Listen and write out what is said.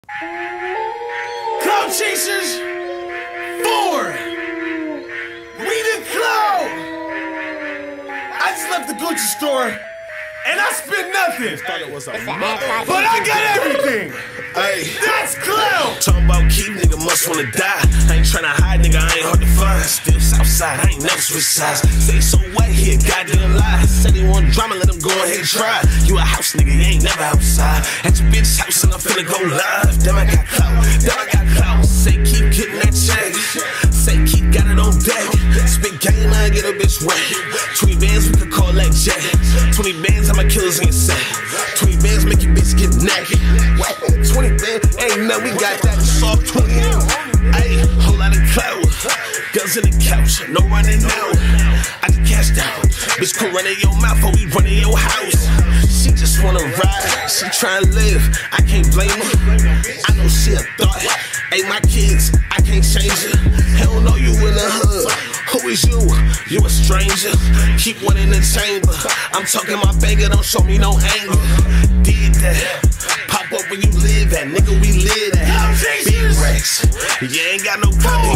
Cloud Chasers 4. We the Cloud. I just left the Gucci store and I spent nothing. But I got everything. Hey, that's Cloud. Talking about keep, nigga must wanna die. I ain't tryna hide, nigga, I ain't hard to find. Still Southside, I ain't never switch sides. Say so what, he a goddamn lie. Said he want drama, let him go ahead and try. You a house nigga, you ain't never outside. At your bitch house and I'm finna go live. Damn, I got clout, damn, I got clout. Say keep getting that check. Say keep got it on deck. Spit game, I get a bitch wet. 20 bands, we could call that jet. 20 bands, I'm a killers in your set. 20 bands make you bitch get naked. What? 20 bands, ain't nothing, we got that soft 20. Ayy, whole lot of clout. Guns in the couch, no running out. I just cashed out. Bitch could run in your mouth or we run in your house. She just wanna ride, she tryna live. I can't blame her. I know she a thought. Ain't my kids, I can't change it. Hell no, you in the hood. Who is you? You a stranger. Keep one in the chamber. I'm talking my banger, don't show me no anger. Did that. Pop up where you live at, nigga, we live at. Big racks. You ain't got no pocket.